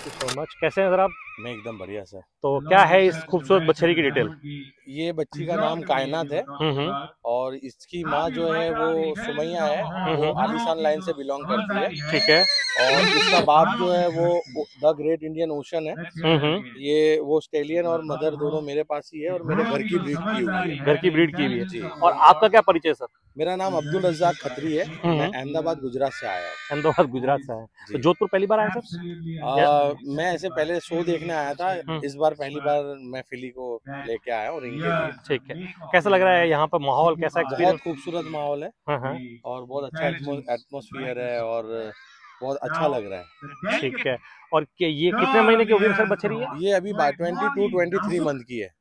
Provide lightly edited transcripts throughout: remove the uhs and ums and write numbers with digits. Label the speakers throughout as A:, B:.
A: Thank you so much. कैसे हैं sir आप?
B: मैं एकदम बढ़िया सर।
A: तो क्या है इस खूबसूरत बछड़ी की डिटेल?
B: ये बच्ची का नाम कायनात है और इसकी माँ जो है वो सुमैया है, वो आलीशान लाइन से बिलोंग करती है।
A: ठीक है।
B: और इसका बाप जो है वो द ग्रेट इंडियन ओशन है। ये वो स्टेलियन और मदर दोनों मेरे पास ही है और मेरे घर की ब्रीड की हुई है।
A: घर की ब्रीड की भी है
B: जी।
A: और आपका क्या परिचय सर?
B: मेरा नाम अब्दुल रज़ाक खत्री है। मैं अहमदाबाद गुजरात से आया हूँ।
A: अहमदाबाद गुजरात से है। तो जोधपुर पहली बार आए सर?
B: मैं ऐसे पहले शो देखने आया था, इस बार पहली बार मैं फिली को लेके आया हूँ रिंग के लिए।
A: ठीक है। कैसा लग रहा है यहाँ पर माहौल, कैसा एक्सपीरियंस?
B: बहुत खूबसूरत माहौल है और बहुत अच्छा एटमॉस्फेयर है और बहुत अच्छा लग रहा है।
A: ठीक है। और ये कितने महीने की होगी सर बछड़ी है?
B: ये अभी 22-23 मंथ की है।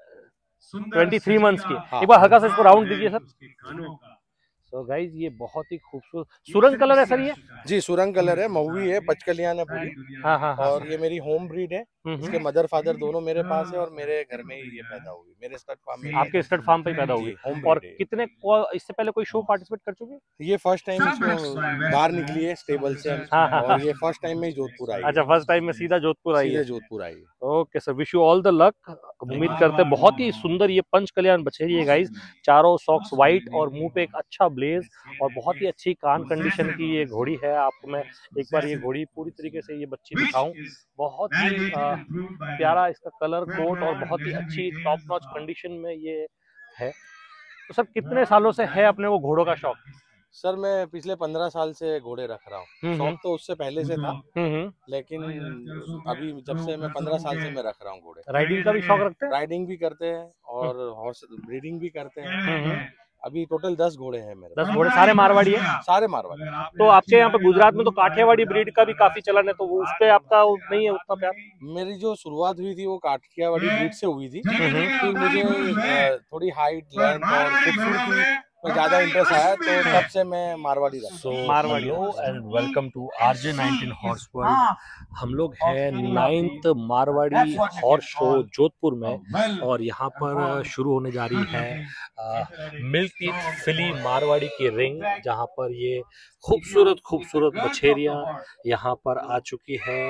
A: 23 मंथ्स की।
B: हाँ।
A: एक बार हल्का सा इसको राउंड दीजिए सर। तो गाइज ये बहुत ही खूबसूरत सुरंग कलर है सर ये?
B: जी, सुरंग कलर है, महुई है, पचकलियान है पूरी।
A: हाँ।
B: और ये मेरी होम ब्रीड है। इसके मदर फादर दोनों मेरे पास है और मेरे घर में ही ये पैदा हुई, मेरे स्टड फार्म में।
A: आपके स्टड फार्म पे ही पैदा हुई। और कितने इससे पहले कोई शो पार्टिसिपेट कर चुके?
B: ये फर्स्ट टाइम इसको बाहर निकली है स्टेबल से। और ये फर्स्ट टाइम में ही जोधपुर आई।
A: अच्छा, फर्स्ट टाइम में सीधा जोधपुर आई है।
B: जोधपुर आई।
A: Okay sir, wish you all the luck. उम्मीद करते हैं बहुत ही सुंदर ये पंच कल्याण बछेरी है गाइस। चारों सॉक्स वाइट और मुंह पे एक अच्छा ब्लेज और बहुत ही अच्छी कान कंडीशन की ये घोड़ी है। आपको मैं एक बार ये घोड़ी पूरी तरीके से ये बच्ची दिखाऊं। बहुत ही प्यारा इसका कलर कोट और बहुत ही अच्छी टॉप नॉच कंडीशन में ये है। तो सर कितने सालों से है अपने वो घोड़ों का शौक?
B: सर मैं पिछले 15 साल से घोड़े रख रहा हूँ। शौक तो उससे पहले से था, लेकिन अभी जब से मैं 15 साल से मैं रख रहा हूँ घोड़े।
A: राइडिंग का भी शौक रखते हैं?
B: राइडिंग भी करते हैं और हॉर्स ब्रीडिंग भी करते हैं। अभी टोटल 10 घोड़े हैं मेरे।
A: 10 घोड़े सारे मारवाड़ी है?
B: सारे मारवाड़ी।
A: तो आपके यहाँ पे गुजरात में तो काठियावाड़ी ब्रीड का भी काफी चलन है, तो वो उस पे आपका नहीं है उतना प्यार?
B: मेरी जो शुरुआत हुई थी वो काठियावाड़ी ब्रीड से हुई थी। फिर मुझे थोड़ी हाइट, लेंथ और खूबसूरती में ज्यादा इंटरेस्ट आया, तो तब से मैं मारवाड़ी रखा।
A: So, hello and welcome to RJ19 horse world. हम लोग हैं 9th Marwari horse show Jodhpur में और यहाँ पर शुरू होने जा रही है मिल्क टीथ फिली मारवाड़ी की रिंग, जहाँ पर ये खूबसूरत बछेरियाँ यहाँ पर आ चुकी है।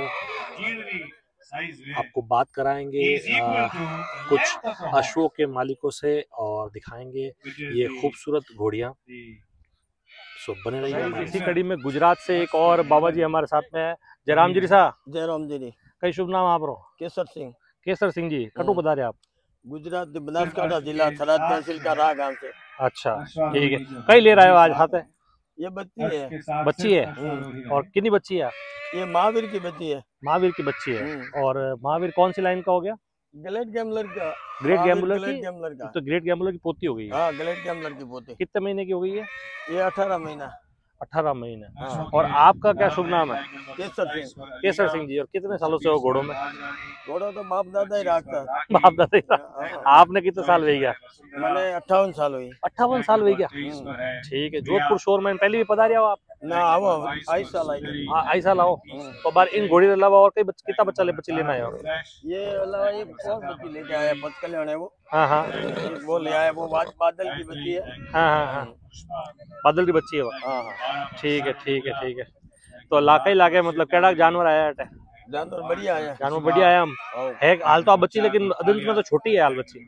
A: आपको बात कराएंगे कुछ अश्वों के मालिकों से और दिखाएंगे ये खूबसूरत घोड़ियाँ। सो बने रहिए। इसी कड़ी में गुजरात से एक और बाबा जी हमारे साथ में है। जयराम जी सा।
C: जयराम जी।
A: कई शुभ नाम आप रो?
C: केसर सिंह।
A: केसर सिंह जी, कटु बता रहे आप?
C: गुजरात बनासकांठा जिला थराद तहसील का रा गांव से।
A: अच्छा ठीक है। कई ले रहे हो आज हाथ है?
C: ये
A: बच्ची है। और कितनी बच्ची है?
C: ये महावीर की बच्ची है।
A: महावीर की बच्ची है। और महावीर कौन सी लाइन का हो गया?
C: ग्रेट गैम्बलर का।
A: ग्रेट गैम्बलर
C: का।
A: तो ग्रेट गैम्बलर की पोती हो गई है।
C: हाँ, ग्रेट गैम्बलर की पोती।
A: कितने महीने की हो गई है?
C: ये 18 महीना।
A: 18 महीने। और आपका क्या शुभ नाम है?
C: केसर सिंह।
A: केसर सिंह जी। और कितने सालों से हो घोड़ों में?
C: घोड़ा तो बाप दादा ही रखता।
A: बाप दादा ही। आपने कितने साल हुई गया?
C: मैंने 58 साल हुई।
A: 58 साल हुई गया। ठीक है। जोधपुर शोर में पहले भी पता रहा हो आप?
C: ना आओ आई
A: साल आओ। तो बार इन घोड़ी के अलावा और कई कितना बच्चे लेना है?
C: ये अलावा ये कौन बच्ची लेके आया? पचकल्याण है वो।
A: हाँ।
C: वो ले आया, वो बादल की बच्ची है।
A: हाँ। बादल की बच्ची है वो।
C: हाँ।
A: ठीक है। तो लाके मतलब केड़ा जानवर आया है?
C: जानवर बढ़िया आया।
A: जानवर बढ़िया आया हम है हाल तो आप बच्ची, लेकिन अदंत में तो छोटी है हाल बच्ची।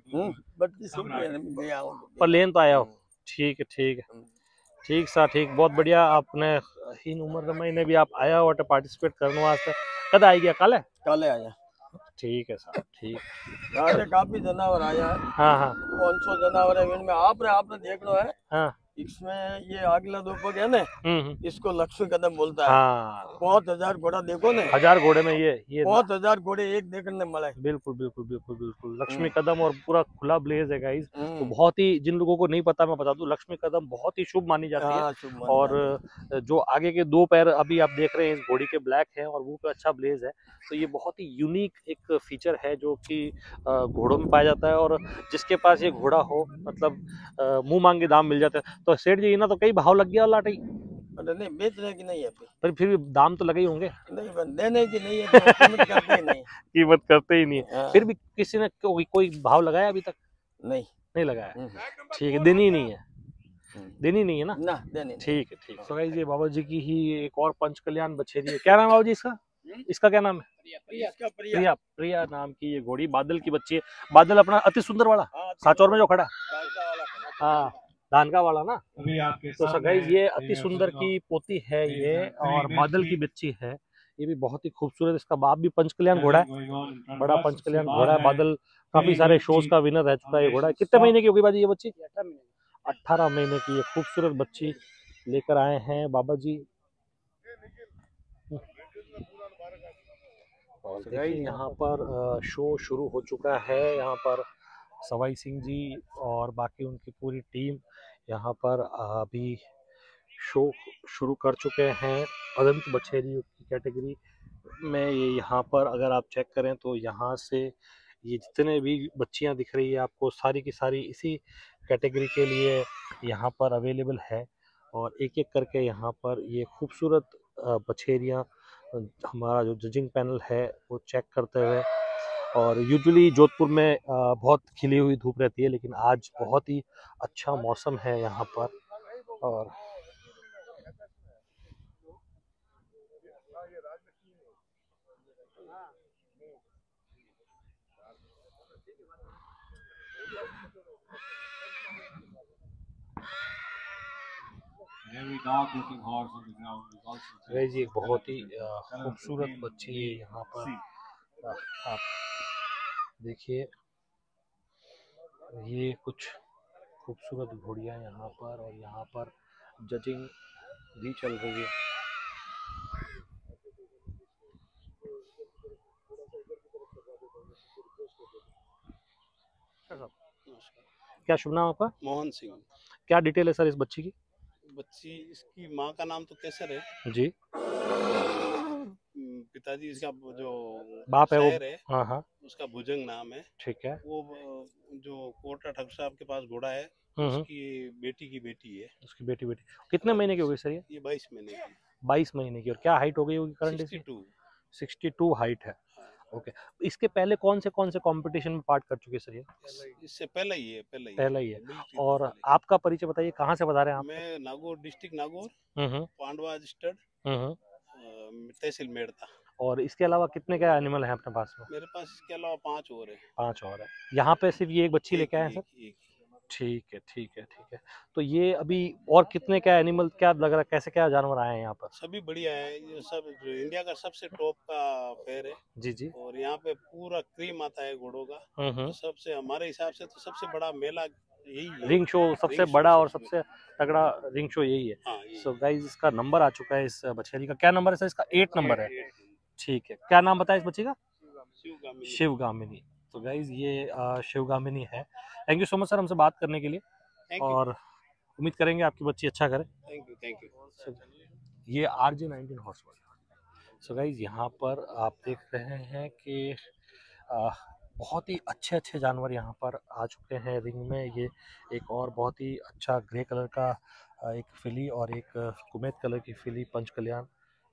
A: पर लेन तो आया हो। ठीक है। ठीक सा ठीक, बहुत बढ़िया। आपने इन उम्र महीने भी आप आया हो पार्टिसिपेट करने वास्ते। कद आई गया? काले आया। ठीक है सर। ठीक
C: है। काफी जनावर आया है।
A: हाँ।
C: 500 जनावर है इनमें। आपने देखना है।
A: हाँ।
C: इसमें ये अगला दोपहर है ना, इसको लक्ष्मी कदम बोलता है।
A: हाँ।
C: 5000 घोड़ा देखो ना।
A: 1000 घोड़े में ये
C: 5000 घोड़े एक देखने मिले।
A: बिल्कुल। लक्ष्मी कदम और पूरा खुला ब्लेज है गाइस। तो बहुत ही, जिन लोगों को नहीं पता मैं बता दूं, लक्ष्मी कदम बहुत ही शुभ मानी जाती है। और जो आगे के 2 पैर अभी आप देख रहे हैं इस घोड़ी के ब्लैक हैं और मुंह पे अच्छा ब्लेज है। तो ये बहुत ही यूनिक एक फीचर है जो कि घोड़ों में पाया जाता है। और जिसके पास ये घोड़ा हो मतलब मुंह मांगे दाम मिल जाते हैं। तो सेठ जी ना तो कई भाव लग गया लाठी?
C: नहीं, बेचने की नहीं है।
A: पर फिर भी दाम तो लगे ही होंगे।
C: नहीं, देने की नहीं है, तो कीमत करते ही नहीं।
A: है। फिर भी किसी ने कोई भाव लगाया अभी तक? नहीं लगाया। ठीक है। देनी नहीं है ना?
C: देनी।
A: ठीक है। तो गाइस ये बाबा जी की ही एक और पंच कल्याण बछेरी है। क्या नाम बाबा जी इसका? इसका क्या नाम है? प्रिया। प्रिया नाम की ये घोड़ी बादल की बच्ची है। बादल अपना अति सुंदर वाला साचौर में जो खड़ा, हाँ धानका वाला ना। तो गाइस ये अति सुंदर की पोती है ये, और बादल की बच्ची है। ये भी बहुत ही खूबसूरत, इसका बाप भी पंचकल्याण घोड़ा है, बड़ा पंचकल्याण घोड़ा है। बादल काफी सारे शोज का विनर रह चुका है ये घोड़ा। कितने महीने की होगी बाजी ये बच्ची? 18 महीने की ये खूबसूरत बच्ची लेकर आए हैं बाबा जी। और देखिए यहाँ पर शो शुरू हो चुका है। यहाँ पर सवाई सिंह जी और बाकी उनकी पूरी टीम यहाँ पर अभी शो शुरू कर चुके हैं। अदंत बछेरी की कैटेगरी में ये यहाँ पर अगर आप चेक करें तो यहाँ से ये जितने भी बच्चियाँ दिख रही है आपको, सारी की सारी इसी कैटेगरी के लिए यहाँ पर अवेलेबल है। और एक एक करके यहाँ पर ये खूबसूरत बछेरियाँ हमारा जो जजिंग पैनल है वो चेक करते हुए। और यूजुअली जोधपुर में बहुत खिली हुई धूप रहती है, लेकिन आज बहुत ही अच्छा मौसम है यहाँ पर। और जी बहुत ही खूबसूरत बच्ची है यहाँ पर। आप देखिए ये कुछ खूबसूरत घोड़ियाँ यहाँ पर, और यहाँ पर जजिंग भी चल रही है। क्या शुभ नाम आपका?
D: मोहन सिंह।
A: क्या डिटेल है सर इस बच्ची की?
D: बच्ची इसकी माँ का नाम तो केसर है
A: जी।
D: पिताजी इसका जो
A: बाप है वो
D: है,
A: हाँ हाँ
D: उसका भुजंग नाम है।
A: ठीक है।
D: वो जो कोटा ठाकुर साहब के पास घोड़ा है उसकी बेटी की बेटी है।
A: उसकी बेटी कितने महीने की हो गई सर ये?
D: 22 महीने की।
A: 22 महीने की। और क्या हाइट हो गई होगी करंट? 62 हाइट है। ओके। इसके पहले कौन से कंपटीशन में पार्ट कर चुके सर ये?
D: इससे पहला ही है।
A: पहला ही है। और आपका परिचय बताइए, कहाँ से बता रहे हैं आप?
D: मैं नागौर डिस्ट्रिक्ट नागौर, पांडवा स्टड, तहसील मेड़ता।
A: और इसके अलावा कितने क्या एनिमल हैं अपने पास में?
D: मेरे पास इसके अलावा 5 और है।
A: 5 और है। यहाँ पे सिर्फ ये एक बच्ची लेके आए हैं सर? ठीक है ठीक है ठीक है। तो ये अभी और कितने क्या एनिमल, क्या लग रहा है कैसे क्या जानवर आए हैं यहाँ पर?
D: सभी बढ़िया है। ये सब इंडिया का सबसे टॉप का फेयर है।
A: जी जी।
D: और यहाँ पे पूरा क्रीम आता है घोड़ों का। तो सबसे हमारे हिसाब से तो सबसे बड़ा मेला यही है।
A: रिंग शो सबसे बड़ा और सबसे तगड़ा रिंग शो यही है। सो गाइस इसका नंबर आ चुका है इस बछेरी का। क्या नंबर है सर इसका? 8 नंबर है। ठीक है। क्या नाम बताया इस बच्ची का? शिवगामिनी। तो गाइज ये शिवगामिनी है। Thank you so much sir हमसे बात करने के लिए, और उम्मीद करेंगे आपकी बच्ची अच्छा करे।
D: Thank you.
A: ये RJ19 हॉर्स वाला। सो गाइज यहाँ पर आप देख रहे हैं कि बहुत ही अच्छे अच्छे जानवर यहाँ पर आ चुके हैं रिंग में। ये एक और बहुत ही अच्छा ग्रे कलर का एक फिली और एक कुमेत कलर की फिली पंचकल्याण।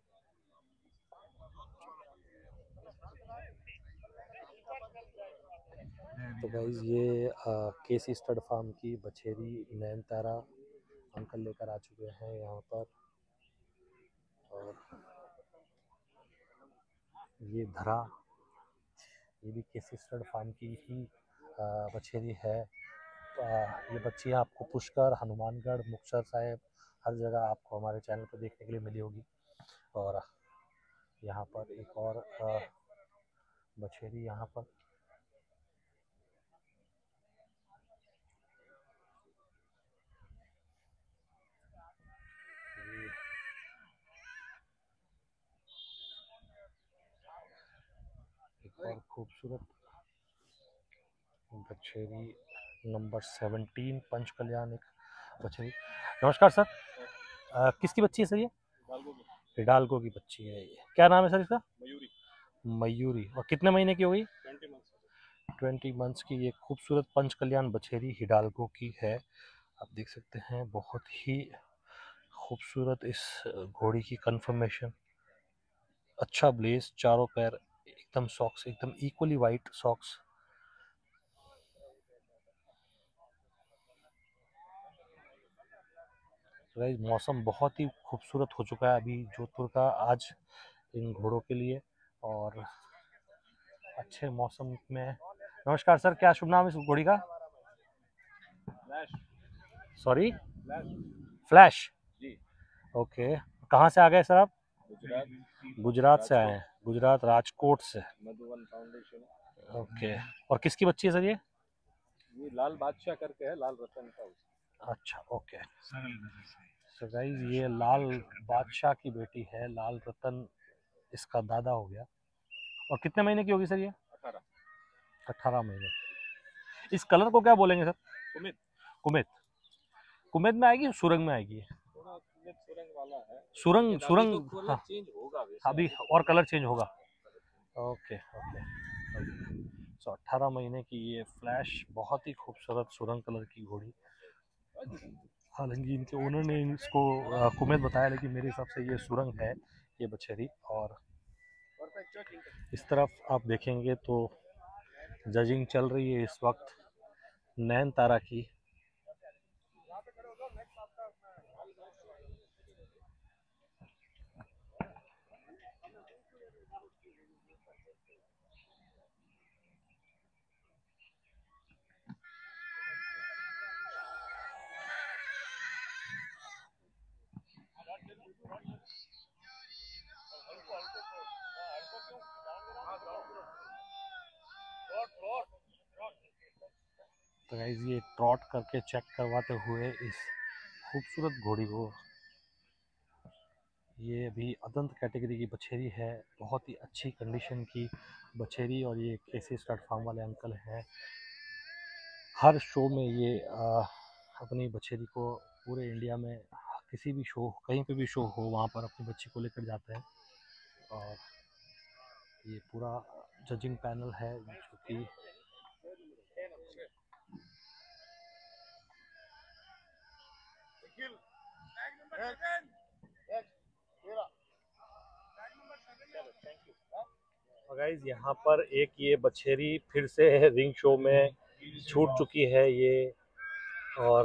A: तो गाइज ये केसी स्टड फार्म की बछेरी नयनतारा अंकल लेकर आ चुके हैं यहाँ पर। और ये धरा, ये भी केसी स्टड फार्म की ही बछेरी है। ये बच्ची आपको पुष्कर, हनुमानगढ़, मुक्तसर साहिब हर जगह आपको हमारे चैनल पर देखने के लिए मिली होगी। और यहाँ पर एक और बछेरी यहाँ पर एक और खूबसूरत बछेरी नंबर 17 पंचकल्याण एक बछेरी। नमस्कार सर, किसकी बच्ची है सर ये? हिडाल्गो की बच्ची है ये। क्या नाम है सर इसका? मयूरी। और कितने महीने की हो गई? 20 मंथ्स की। ये खूबसूरत पंचकल्याण बछेरी हिडाल्गो की है। आप देख सकते हैं बहुत ही खूबसूरत इस घोड़ी की कन्फर्मेशन। अच्छा ब्लेस, चारों पैर एकदम सॉक्स एकदम इक्वली वाइट सॉक्स। गाइस मौसम बहुत ही खूबसूरत हो चुका है अभी जोधपुर का आज इन घोड़ों के लिए। और अच्छे मौसम में। नमस्कार सर, क्या शुभ नाम है इस घोड़ी का? सॉरी, फ्लैश जी। ओके, कहाँ से आ गए सर आप? गुजरात से आए हैं, गुजरात राजकोट से।
E: मधुबन फाउंडेशन।
A: ओके, और किसकी बच्ची है सर ये?
E: लाल बादशाह करके है, लाल रतन का।
A: अच्छा, ओके। सो गाइस, ये लाल बादशाह की बेटी है, लाल रतन इसका दादा हो गया। और कितने महीने की होगी सर ये? 18 महीने। इस कलर को क्या बोलेंगे सर?
E: कुमित।
A: कुमित, कुमित में आएगी, सुरंग में आएगी?
E: सुरंग वाला है।
A: सुरंग, सुरंग
E: तो
A: हाँ,
E: चेंज होगा
A: अभी और कलर चेंज होगा। Okay okay. सो 18 महीने की ये फ्लैश, बहुत ही खूबसूरत सुरंग कलर की घोड़ी। हालांकि इनके ओनर ने इसको कुमित बताया, लेकिन मेरे हिसाब से ये सुरंग है, ये बछेरी। और इस तरफ आप देखेंगे तो जजिंग चल रही है इस वक्त नैन तारा की। तो गाइस, ये ट्रॉट करके चेक करवाते हुए इस खूबसूरत घोड़ी को, ये अभी अदंत कैटेगरी की बछेरी है, बहुत ही अच्छी कंडीशन की बछेरी। और ये केसी स्टड फार्म वाले अंकल हैं, हर शो में ये अपनी बछेरी को पूरे इंडिया में किसी भी शो, कहीं पे भी शो हो, वहाँ पर अपनी बच्ची को लेकर जाते हैं। और ये पूरा जजिंग पैनल है जो कि गाइस, यहाँ पर एक ये बछेरी फिर से रिंग शो में छूट चुकी है ये। और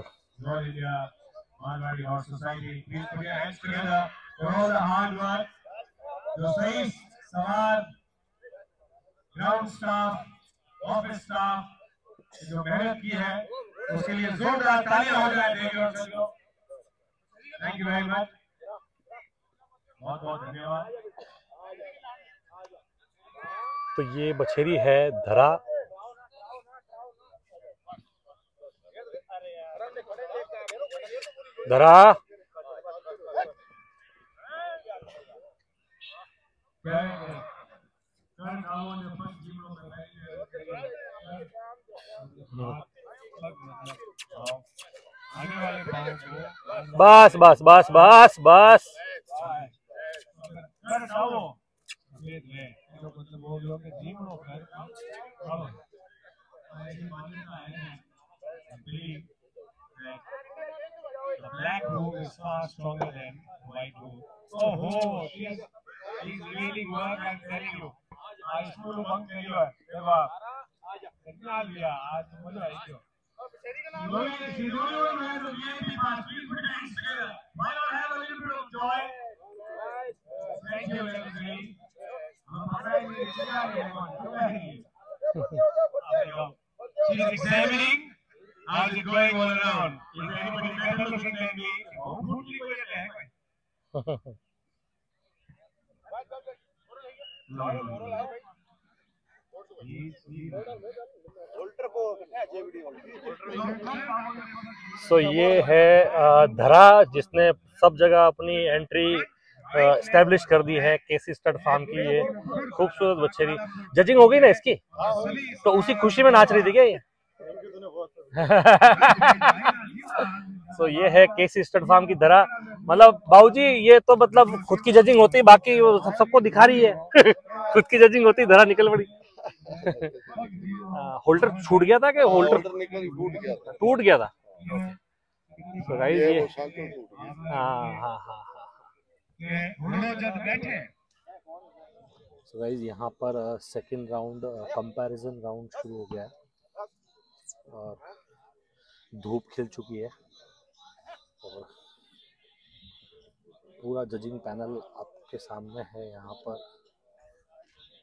F: जो सही सवाल, ग्राउंड स्टाफ, ऑफिस स्टाफ जो मेहनत की है, उसके लिए जोरदार तालियां हो जाए। थैंक यू वेरी मच, बहुत बहुत धन्यवाद।
A: तो ये बछेरी है धरा। धरा बस बस बस बस बस।
F: The black robe is far stronger than white robe. Oh, she's really work, I'm telling you. आज स्कूल बंक नहीं हुआ है, देखो आप कितना लिया आज, मजा आई क्यों? She's the only one who has a VIP pass. Please put your hands together. Why not have a little bit of joy? Thank you, everybody. हम पता ही नहीं चला रहे हैं, She's examining. How's it going all around? Is there anybody better looking than me? Hopefully, we will have.
A: सो ये है धरा, जिसने सब जगह अपनी एंट्री एस्टेब्लिश कर दी है। केसी स्टड फार्म की ये खूबसूरत बछेरी। जजिंग हो गई ना इसकी, तो उसी खुशी में नाच रही थी क्या ये? सो ये है केसी स्टड फार्म की धरा। मतलब बाबूजी, ये तो मतलब खुद की जजिंग होती, बाकी वो सबको दिखा रही है। खुद की जजिंग होती, धरा निकल पड़ी। होल्डर छूट गया था कि होल्डर टूट गया था? तो गाइस ये हाँ। तो गाइस, यहाँ पर सेकंड राउंड, कंपैरिजन राउंड शुरू हो गया है और धूप खिल चुकी है और पूरा जजिंग पैनल आपके सामने है यहाँ पर।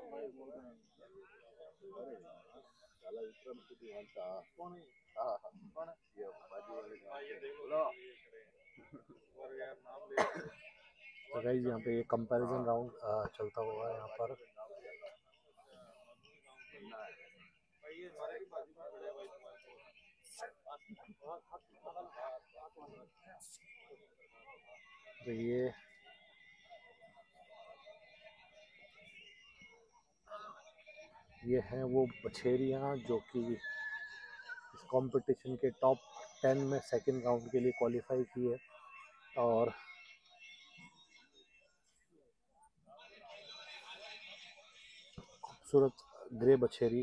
A: तो गाइस यहाँ पे ये कंपैरिजन राउंड चलता हुआ है यहाँ पर। तो ये हैं वो बछेरियाँ जो कि इस कंपटीशन के टॉप 10 में सेकंड राउंड के लिए क्वालिफाई की है। और खूबसूरत ग्रे बछेरी।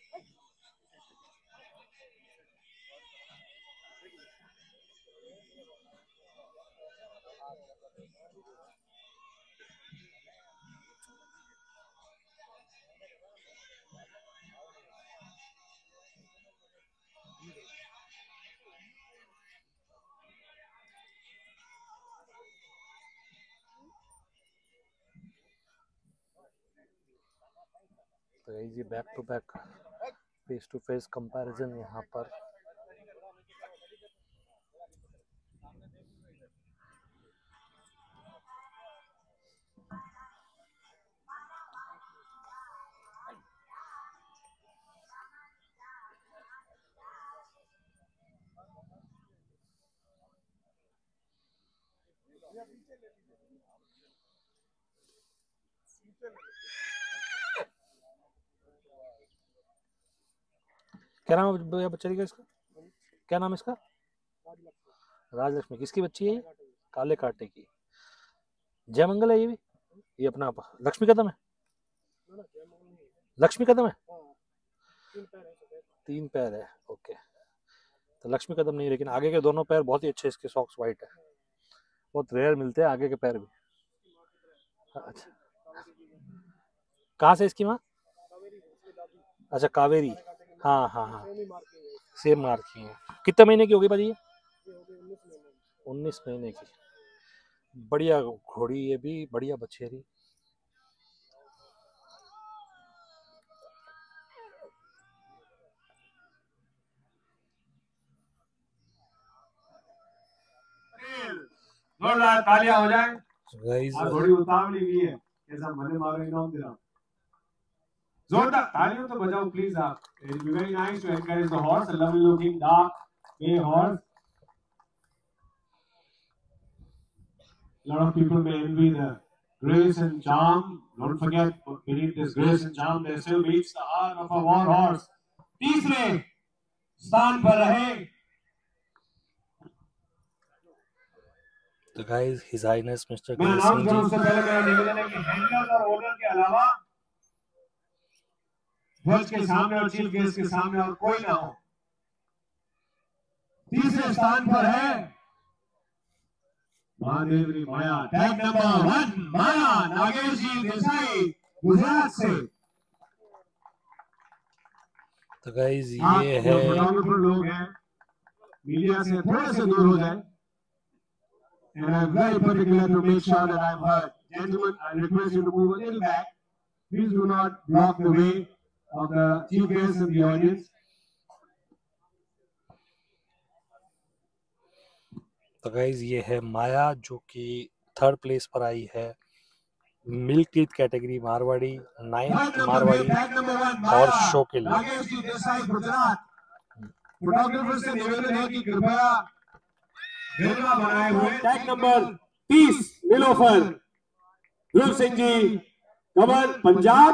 A: तो ये back to back face to face comparison यहाँ पर। क्या नाम है भैया बच्चे का? इसका क्या नाम है इसका? राजलक्ष्मी। किसकी बच्ची है ये? काले कांटे की। जय मंगल है ये भी? ये अपना लक्ष्मी कदम है? लक्ष्मी कदम है? 3 पैर है। ओके, तो लक्ष्मी कदम नहीं, लेकिन आगे के दोनों पैर बहुत ही अच्छे। इसके सॉक्स वाइट है, बहुत रेयर मिलते हैं आगे के पैर भी। अच्छा, कहाँ से इसकी माँ? अच्छा, कावेरी। हाँ हाँ हाँ, सेम मार्क की है। कितने महीने की होगी भाजी ये? 19 महीने की। बढ़िया घोड़ी, ये भी बढ़िया बछेरी।
F: जोरदार तालियां हो जाए।
A: गाइस
F: घोड़ी उतावली भी है, ऐसा मने मारो इनाम दिला। जोरदार तालियां तो बजाओ प्लीज आप। It will be very nice to encourage the horse, a lovely looking dark bay horse. A lot of people may envy the grace and charm. Don't forget, beneath this grace and charm, there still beats the heart of a war horse. तीसरे स्थान पर रहे।
A: तो guys his highness mister
F: मैं announce करूं उससे पहले मेरा निवेदन है कि हैंडलर और ओनर के अलावा ध्वज के सामने और चीफ गेस्ट के सामने और कोई ना हो। तीसरे स्थान पर है महादेवरी माया, टैग नंबर 1 माया नागेश जी देसाई गुजरात से।
A: तो गाइस ये है,
F: फोटोग्राफर लोग हैं, मीडिया से थोड़े से दूर हो जाए। And I'm very particular to make sure that I'm heard. Gentlemen, I request you to move a little back. Please do not block the way of the chief guests and the audience.
A: तो guys ये है माया जो कि 3rd place पर आई है milk teeth category Marwari, 9th Marwari और show के लिए।
F: नागेश जी देसाई गुजरात। फोटोग्राफर से निवेदन है कि कृपया फिल्म बनाए हुए tag number 30 Nilofar Dhruv Singh ji Kamar Punjab,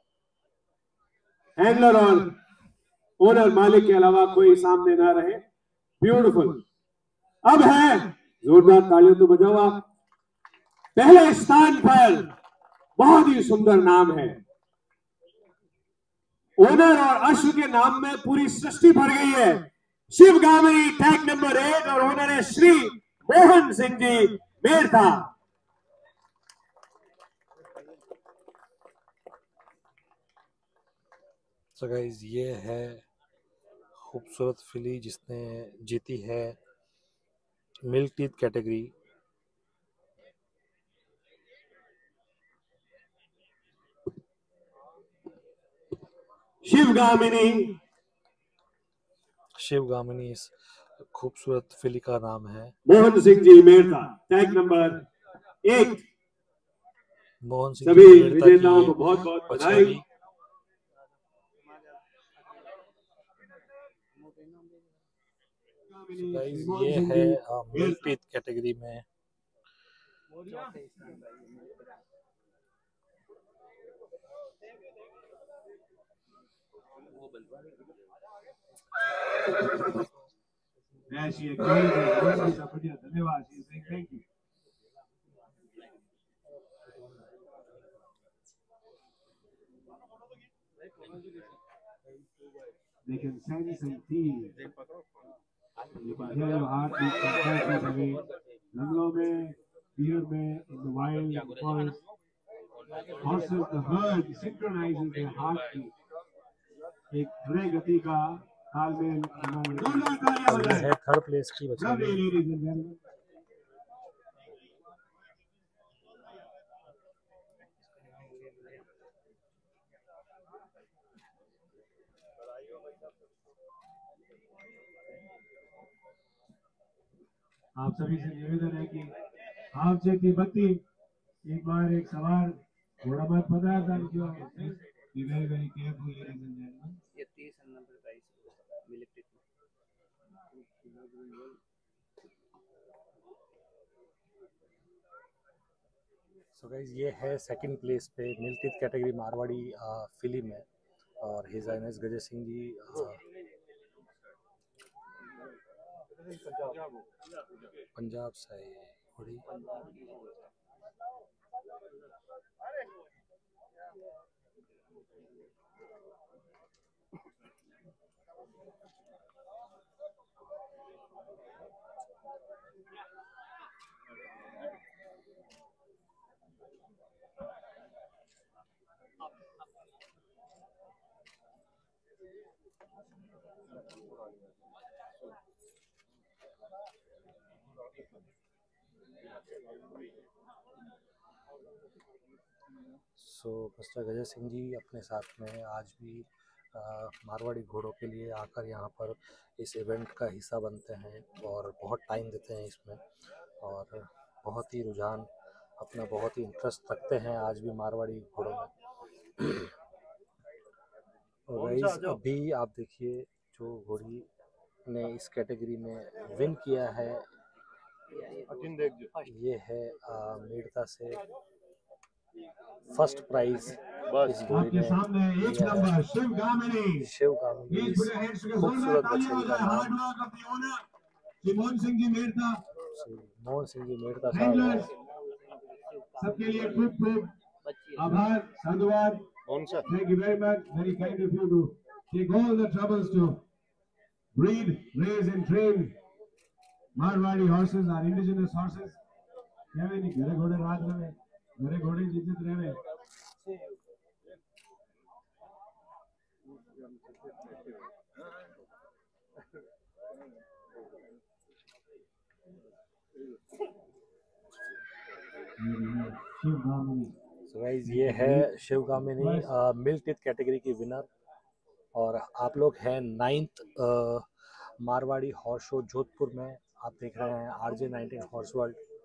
F: handler और ओनर मालिक के अलावा कोई सामने ना रहे। ब्यूटीफुल। अब है, जोरदार तालियां तो बजाओ आप। पहले स्थान पर बहुत ही सुंदर नाम है। ओनर और अश्व के नाम में पूरी सृष्टि भर गई है। शिव गावरी टैग नंबर 8 और ओनर है श्री मोहन सिंह जी मेरथा।
A: तो गाइस ये है खूबसूरत फिली जिसने जीती है milk teeth category.
F: Shivagamini.
A: Shivagamini इस खूबसूरत फिली का नाम है।
F: Mohan Singh ji Mehta, tag number 1।
A: मोहन सिंह
F: सभी
A: जी मेहता
F: विजेताओं को
A: की
F: बहुत बहुत
A: बछड़ी।
F: बधाई।
A: ये है मिल्क कैटेगरी में।
F: धन्यवाद। Thank you. They can sense and feel. You can hear your heartbeat from away. जंगलों में, fear में, in the wild forest. Horses, the herd synchronizes their heartbeat. एक हरे गति का तालमेल
A: है थर्ड प्लेस की बछड़ी।
F: आप सभी से निवेदन है कि आप की बत्ती एक बार एक सवार घोड़ा मत पता था क्यों very very careful ladies and gentleman. ये 30 number price military.
A: So guys ये है सेकंड प्लेस पे मिल्क कैटेगरी मारवाड़ी फिली में और हिज हाइनेस गजय सिंह जी पंजाब से है घोड़ी। सो मिस्टर गजय सिंह जी अपने साथ में आज भी मारवाड़ी घोड़ों के लिए आकर यहाँ पर इस इवेंट का हिस्सा बनते हैं और बहुत टाइम देते हैं इसमें और बहुत ही रुझान अपना बहुत ही इंटरेस्ट रखते हैं आज भी मारवाड़ी घोड़ों में। और गाइस अभी आप देखिए जो घोड़ी ने इस कैटेगरी में विन किया है ये है मेड़ता से फर्स्ट प्राइज इस घोड़ी ने लिया है। शिवगामिनी इस खूबसूरत बछड़ी का नाम
F: मोहन सिंह जी मेहता।
A: मोहन सिंह जी मेड़ता साहब है।
F: सबके लिए खूब खूब आभार, साधुवाद। Thank you very much. Very kind of you to take all the troubles to breed, raise and train Marwadi horses, our indigenous horses. क्या वे नहीं घरे घोड़े राज रहे, घरे घोड़े जिद्दत रहे।
A: So guys ये है शिवगामिनी मिल्क टीथ कैटेगरी की विनर और आप लोग हैं 9th Marwari horse show Jodhpur में। आप देख रहे हैं RJ19 हॉर्स वर्ल्ड।